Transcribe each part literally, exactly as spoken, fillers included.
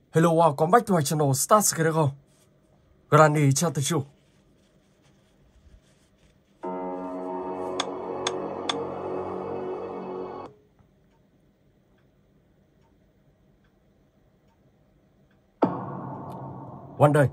Hello, welcome back to my channel Start Screen. Granny chào tất cả. One day.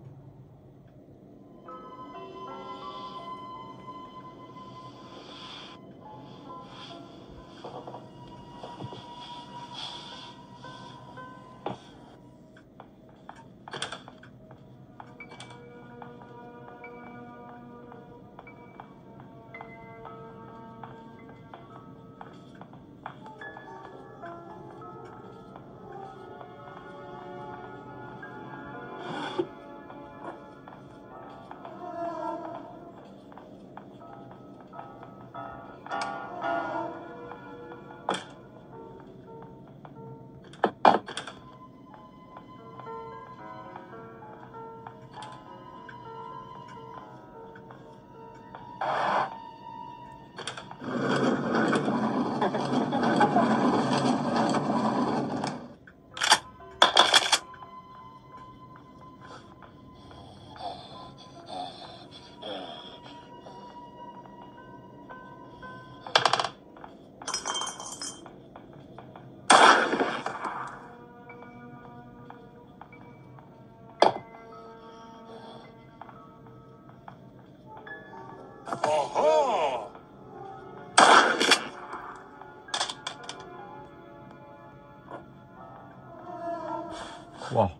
Wow.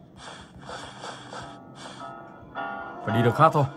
Phải đi đường khác thôi.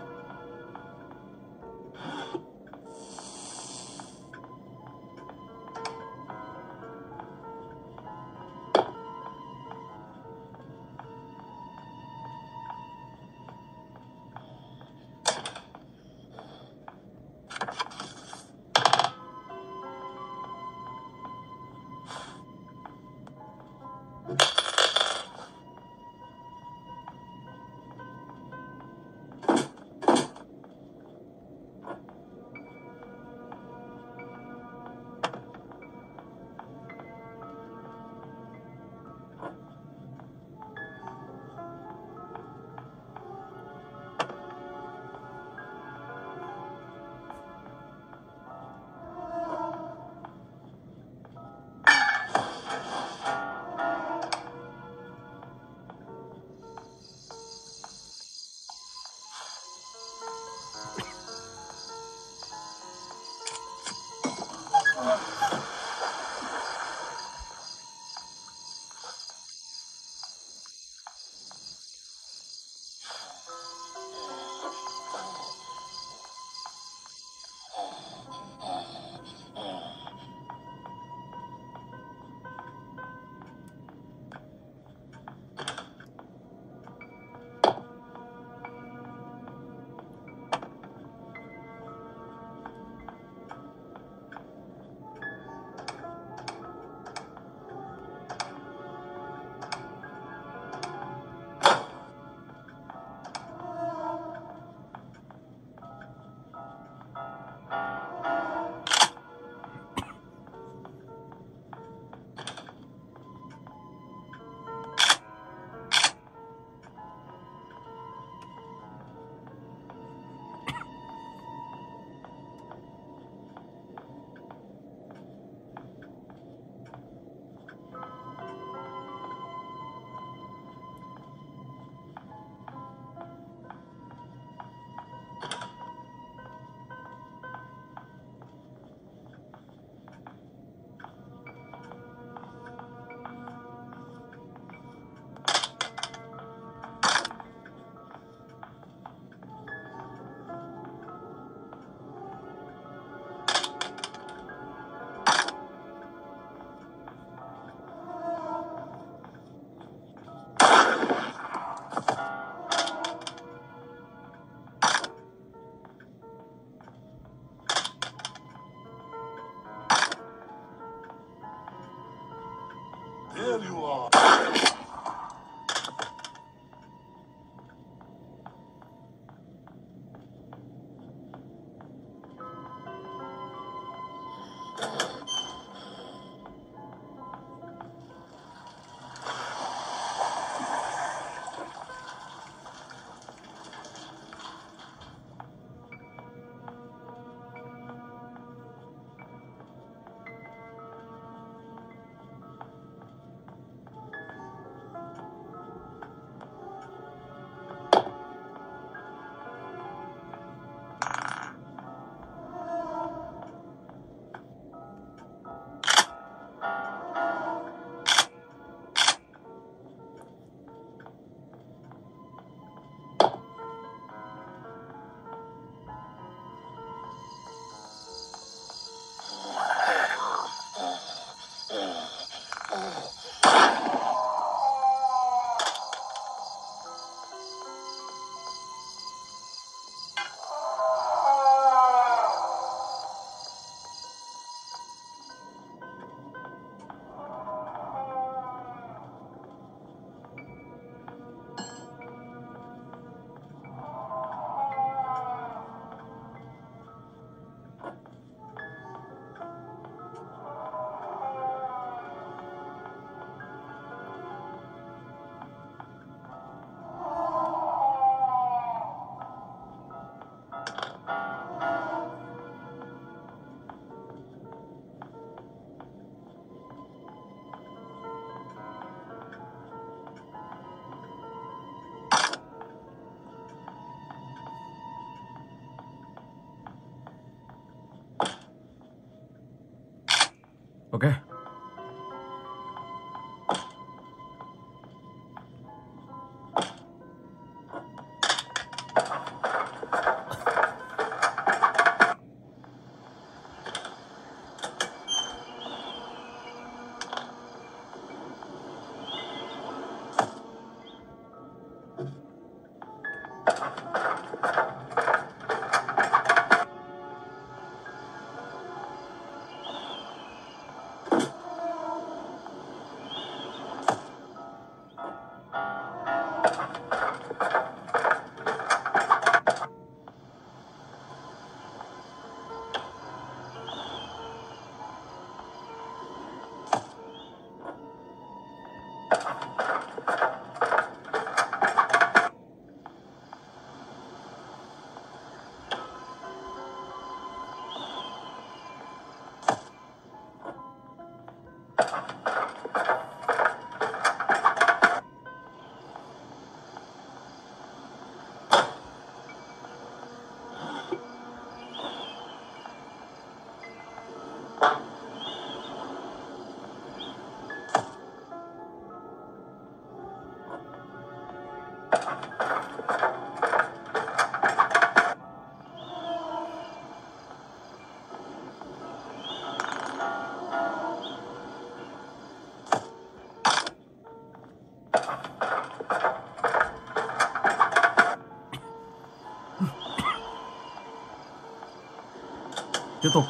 Tiếp tục.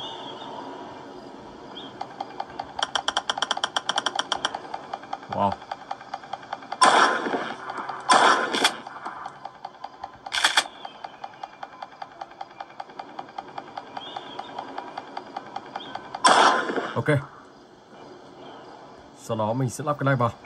Wow. Ok. Sau đó mình sẽ lắp cái này vào.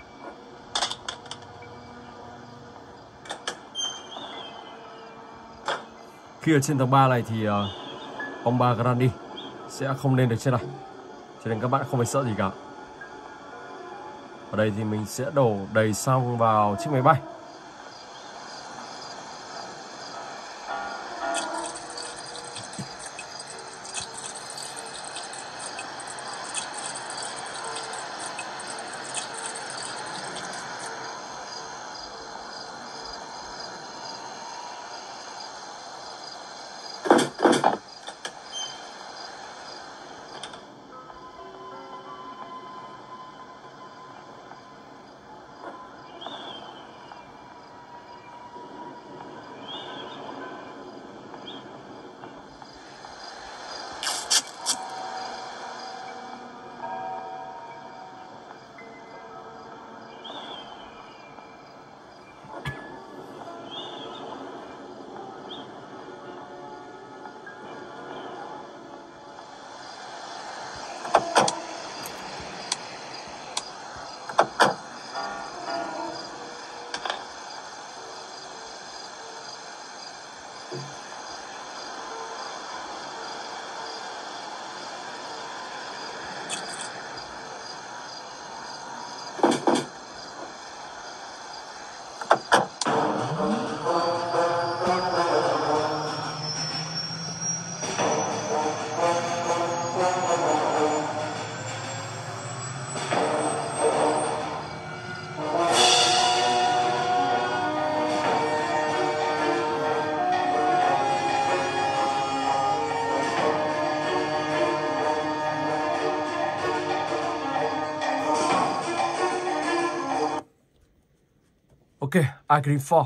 Khi ở trên tầng ba này thì uh, ông bà Grandi sẽ không lên được trên này, cho nên các bạn không phải sợ gì cả. Ở đây thì mình sẽ đổ đầy xăng vào chiếc máy bay. Ok, agree for.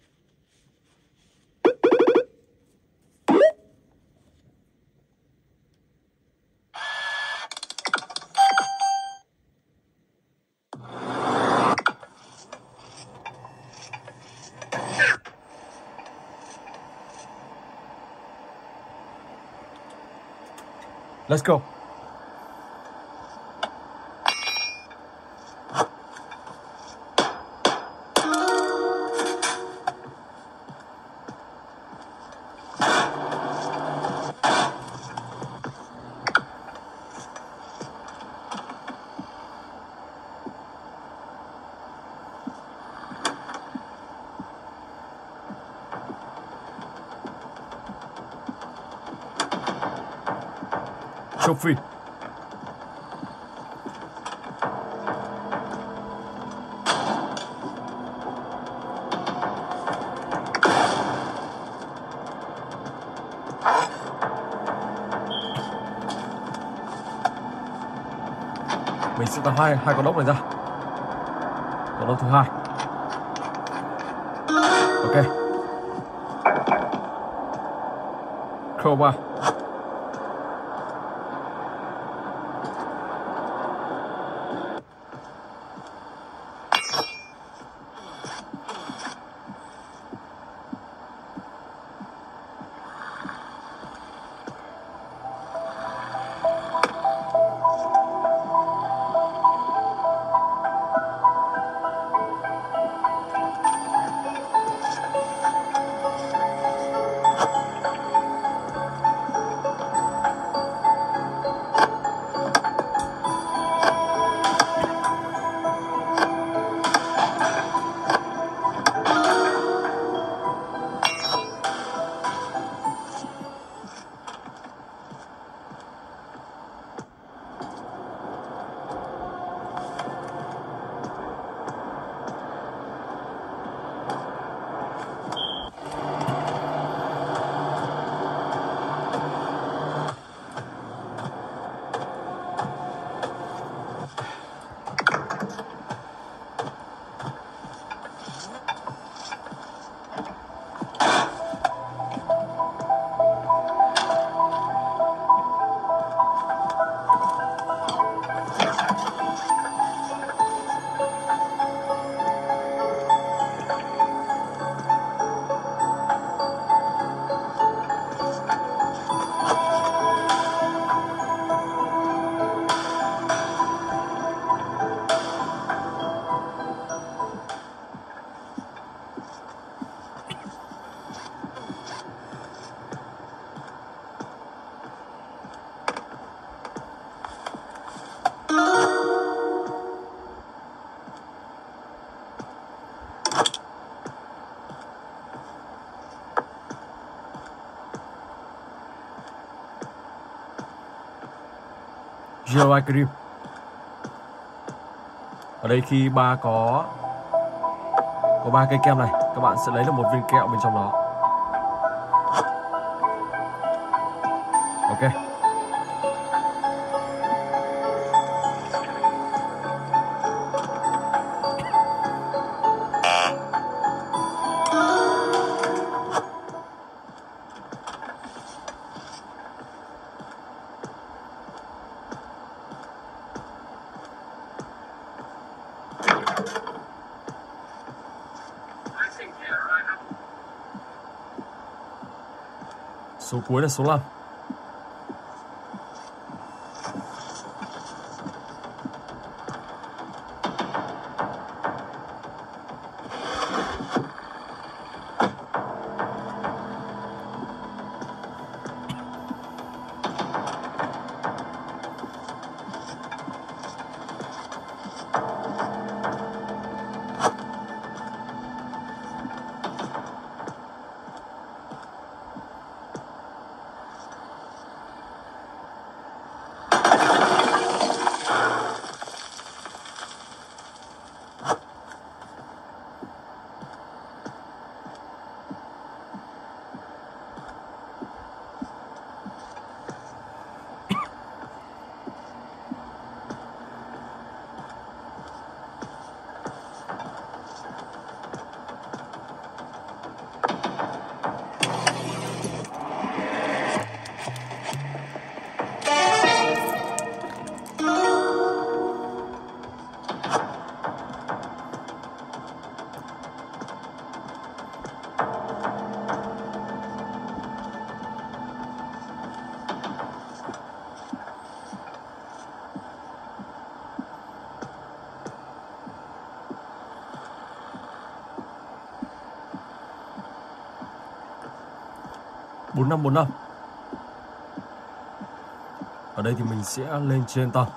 Let's go. Sophie. Mình sẽ tăng hai hai con ốc này ra. Con ốc thứ hai. Ok. Crowbar. Joe Ice Cream. Ở đây khi ba có có ba cây kem này, các bạn sẽ lấy được một viên kẹo bên trong đó. Ok. Số cuối là số năm. bốn năm bốn năm. Ở đây thì mình sẽ lên trên tầng.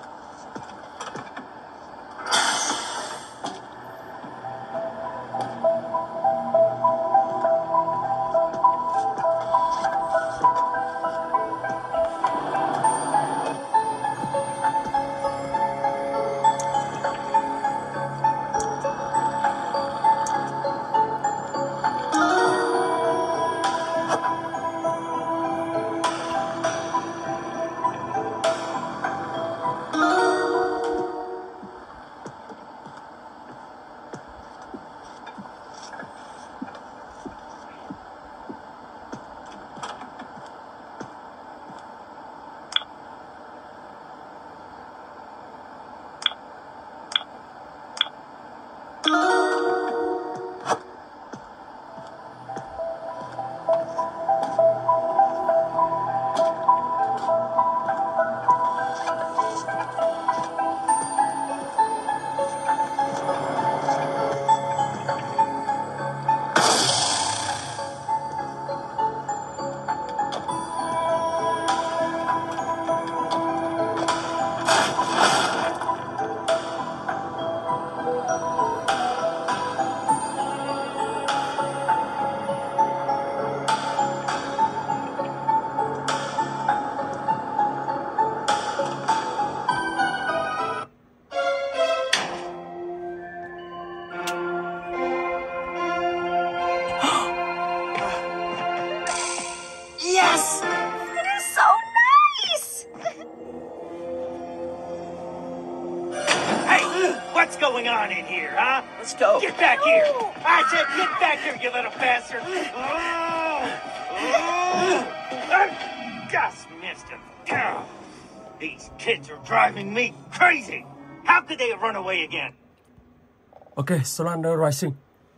going on in here, huh? Let's go. Get back here! I said get back here, you little bastard! Oh! Oh! Just missed him. Oh, these kids are driving me crazy! How could they have run away again? Ok, Solander Rising.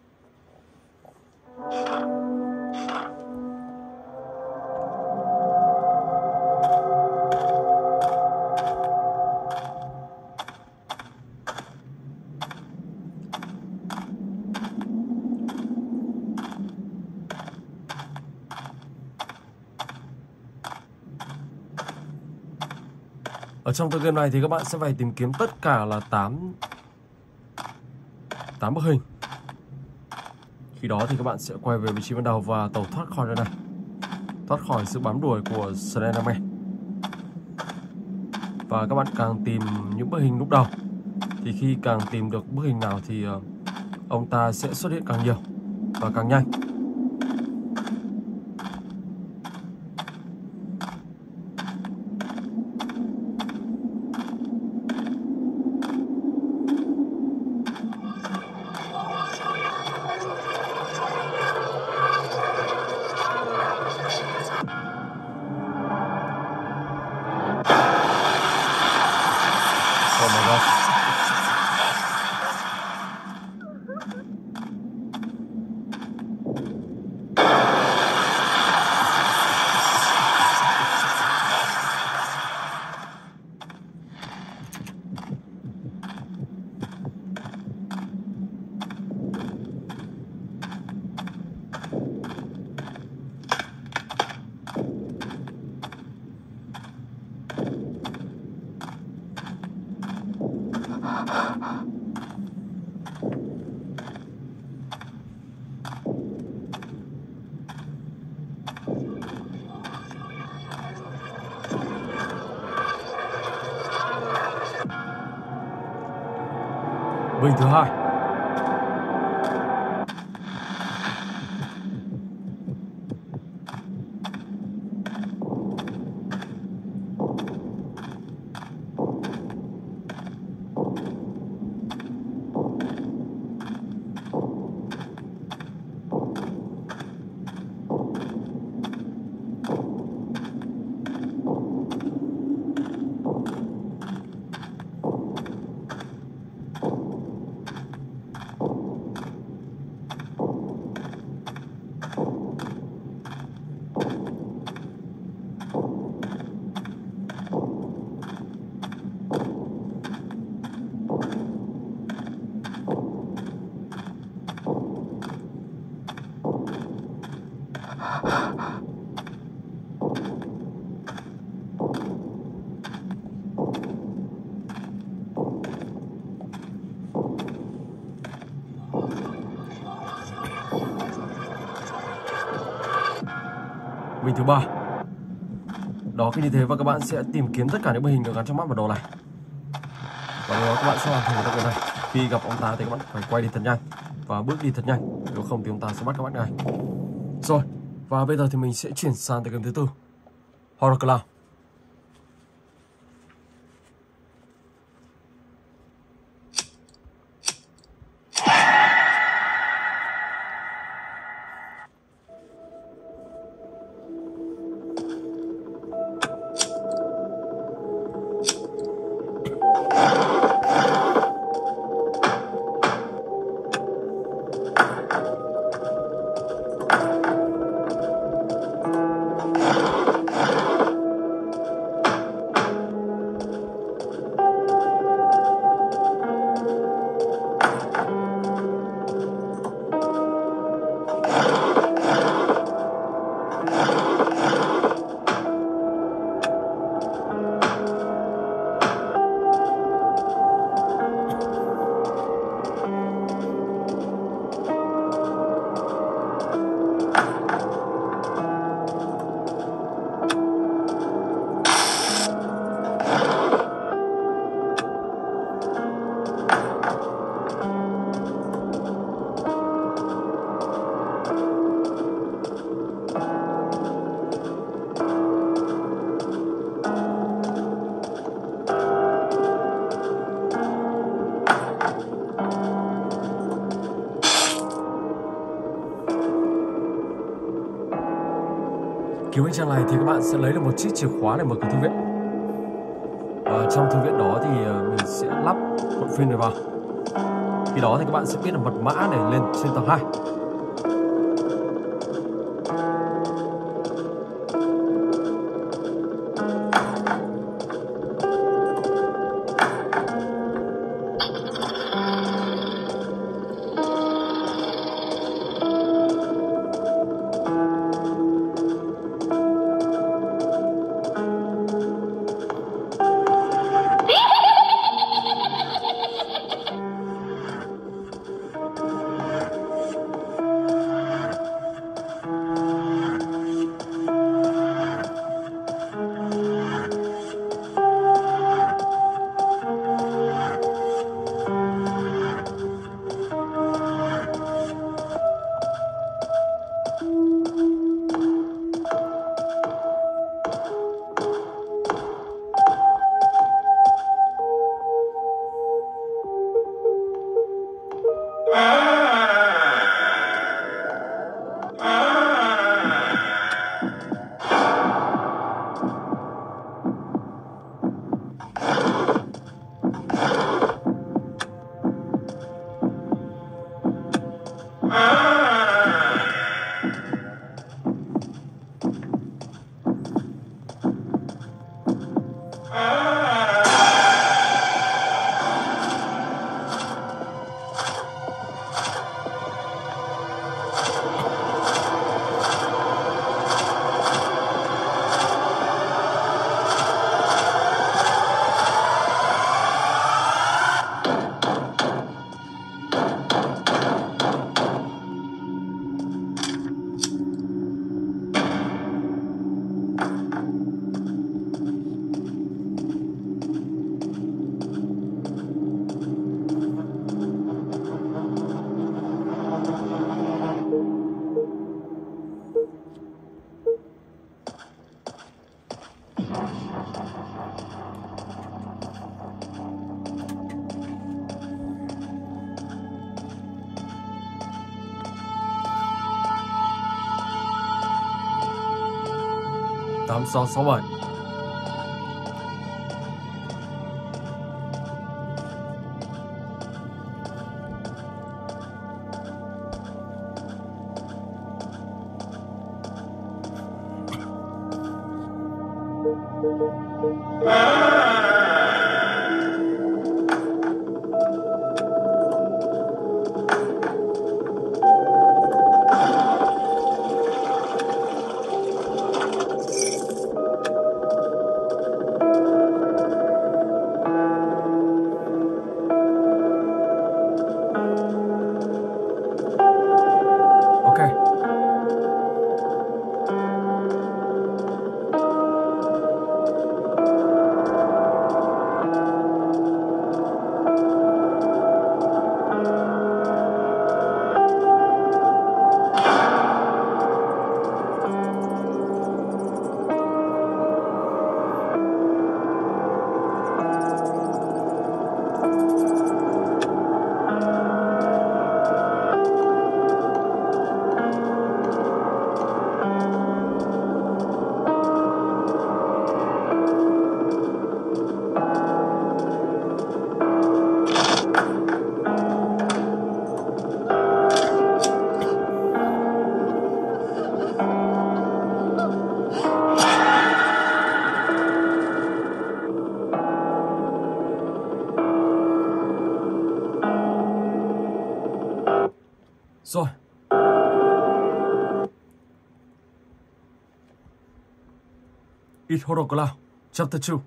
Ở trong tựa game này thì các bạn sẽ phải tìm kiếm tất cả là tám tám bức hình. Khi đó thì các bạn sẽ quay về vị trí ban đầu và tẩu thoát khỏi nơi này, thoát khỏi sự bám đuổi của Slenderman. Và các bạn càng tìm những bức hình lúc đầu thì khi càng tìm được bức hình nào thì uh, ông ta sẽ xuất hiện càng nhiều và càng nhanh. Oh my God. Bình thứ hai. Bình thứ ba. Đó, khi như thế và các bạn sẽ tìm kiếm tất cả những bức hình được gắn trong mắt bản đồ này. Và nếu các bạn sẽ hoàn thành được việc này, khi gặp ông ta thì các bạn phải quay đi thật nhanh và bước đi thật nhanh, nếu không thì ông ta sẽ bắt các bạn ngay. Rồi, và bây giờ thì mình sẽ chuyển sang tới game thứ tư, Horror Cloud. Cứu bên trong này thì các bạn sẽ lấy được một chiếc chìa khóa để mở cửa thư viện. Và trong thư viện đó thì mình sẽ lắp cuộn phim này vào. Khi đó thì các bạn sẽ biết được mật mã để lên trên tầng hai. tám sáu sáu bảy. Rồi. It Horror Cloud Chapter two.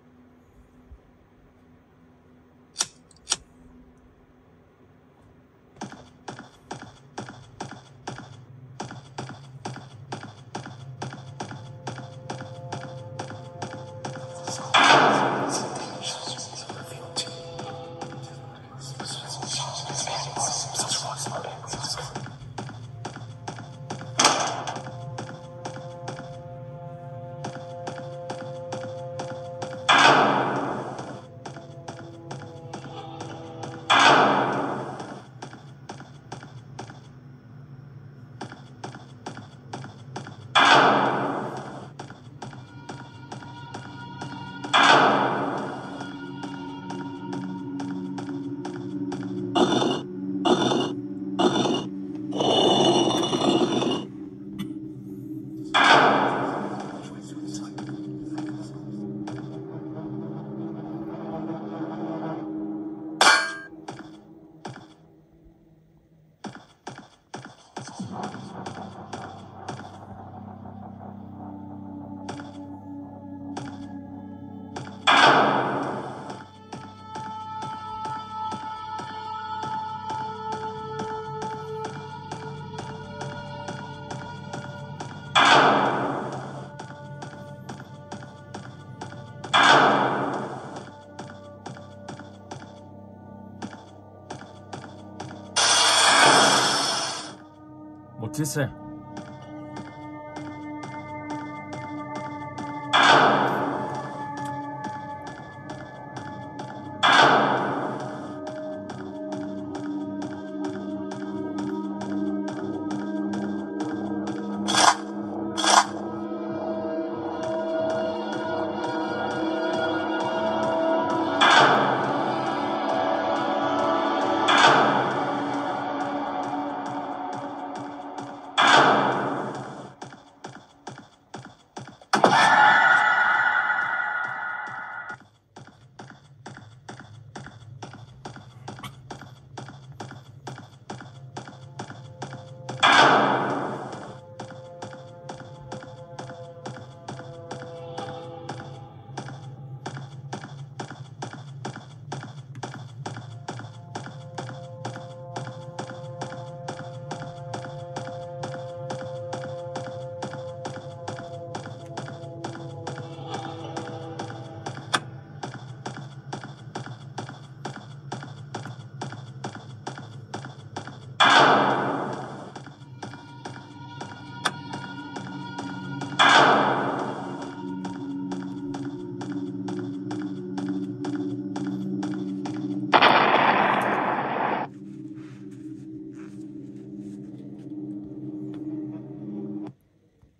Một chiếc xe.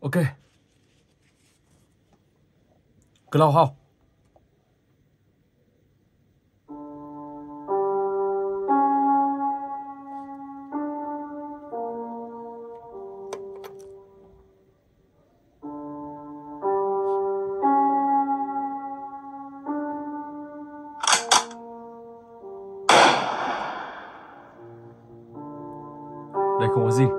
Ok. Cloud House. Đây không có gì.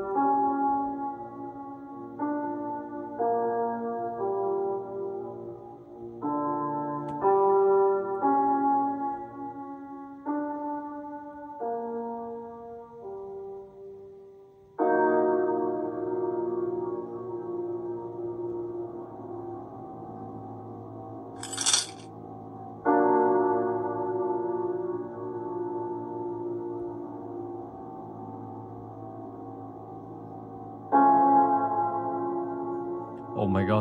Oh my god.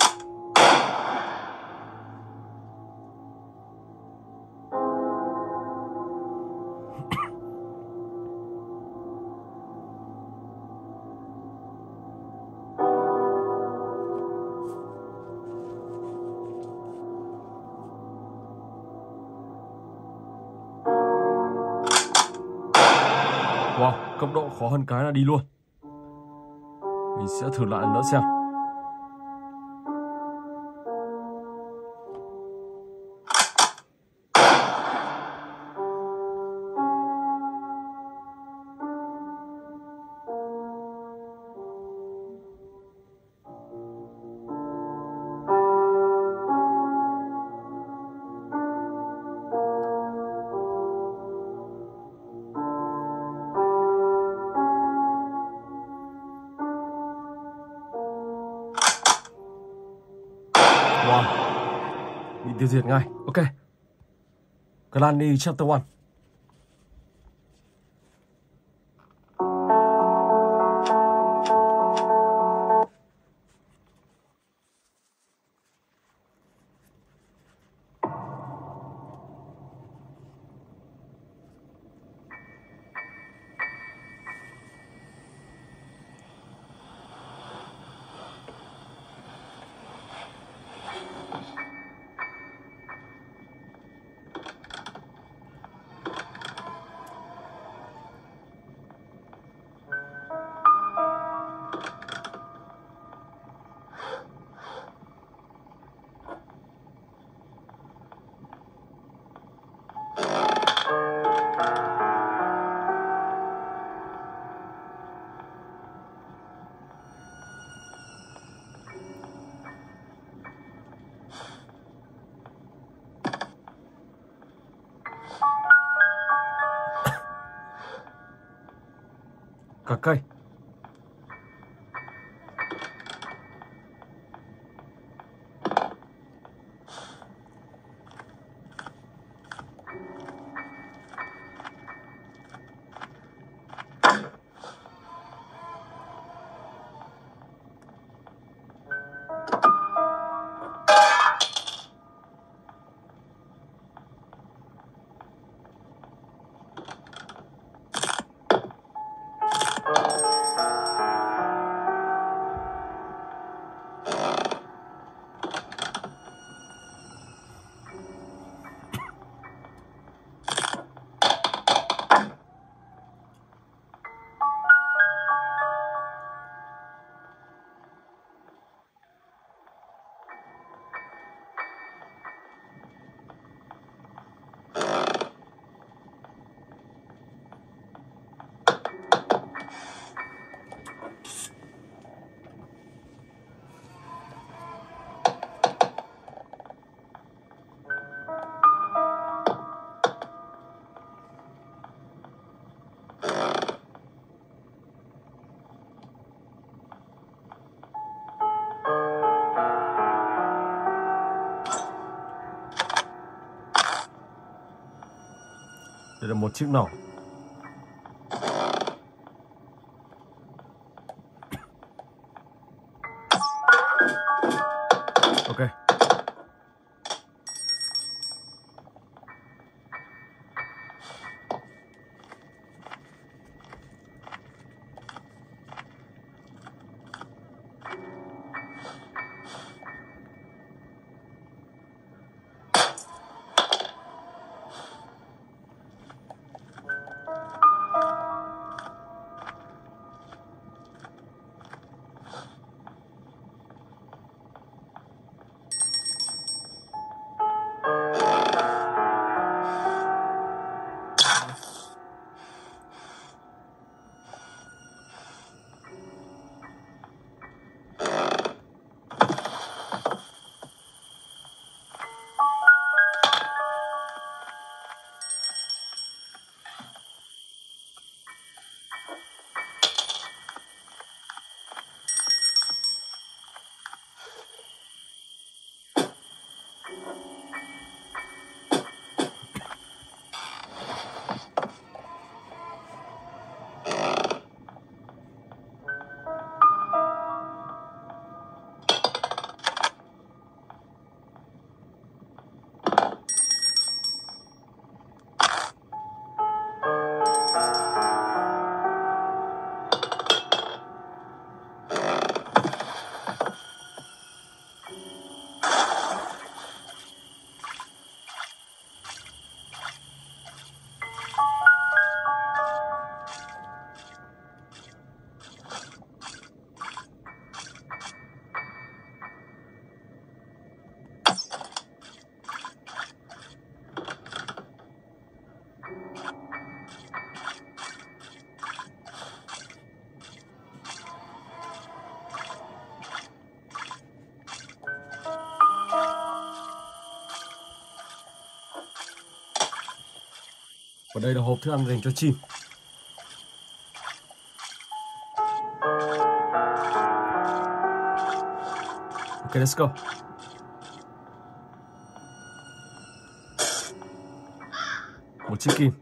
Wow, cấp độ khó hơn cái là đi luôn. Mình sẽ thử lại lần nữa xem. Wow, bị tiêu diệt ngay. Ok. Granny Chapter one. Cả cây. Đây là một chiếc nỏ. Ok. Và đây là hộp thức ăn dành cho chim. Ok, let's go. Một chiếc kim.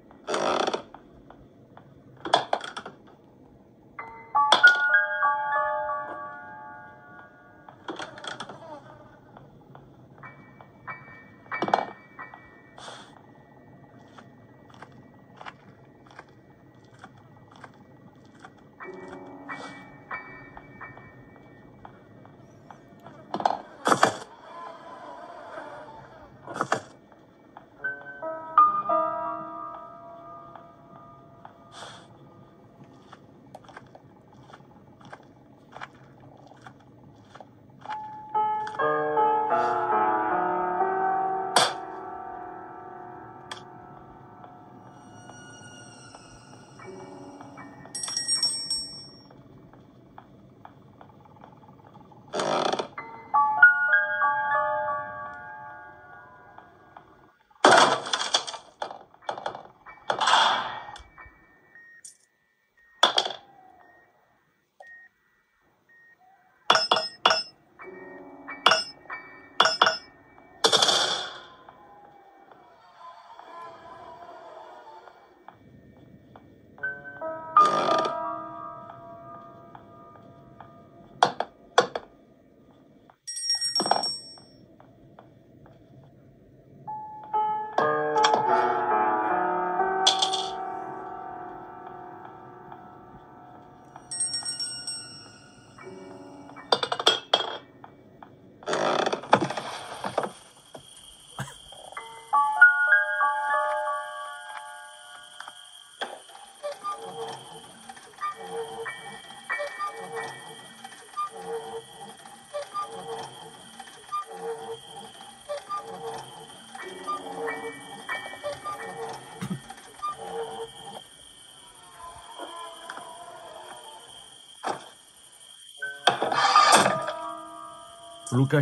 Blue cây.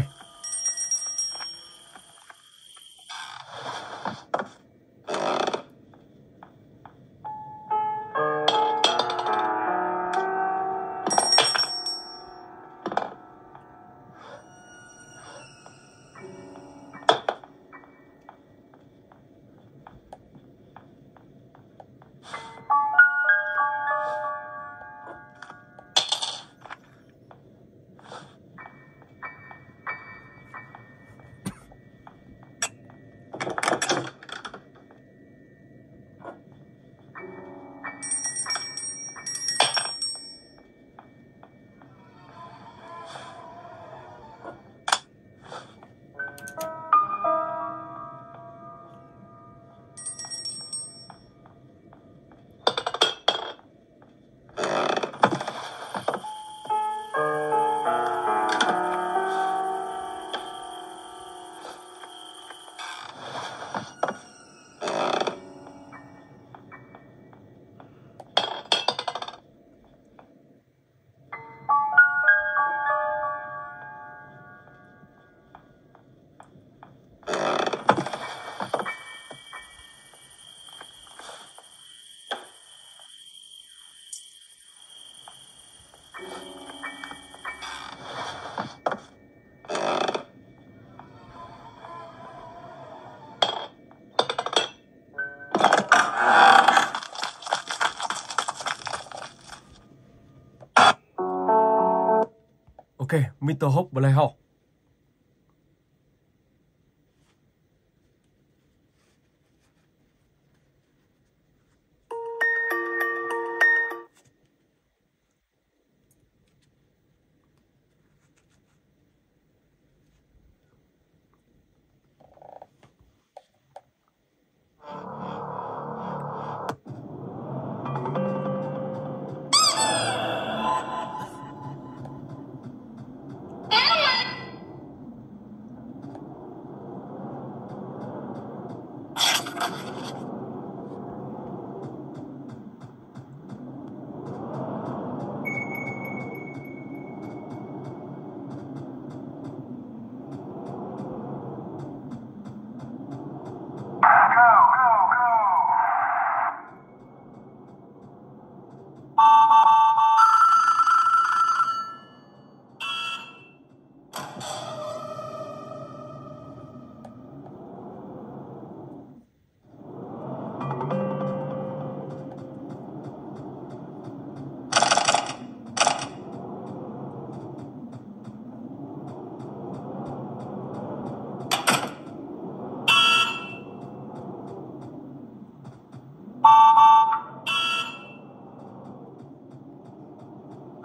Ok, mít-tơ Hope Black Hawk.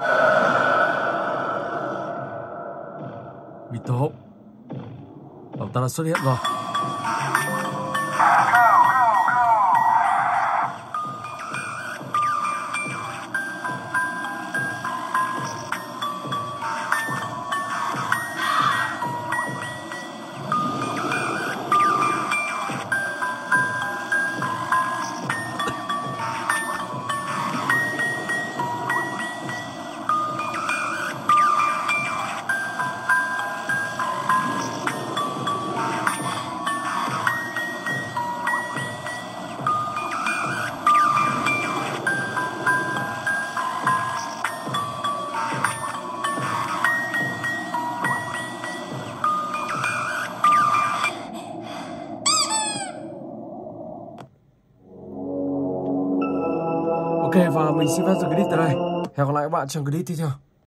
Vito, ông ta đã xuất hiện rồi. Ok, và mình xin phép dừng clip tại đây. Hẹn gặp lại các bạn trong clip tiếp theo.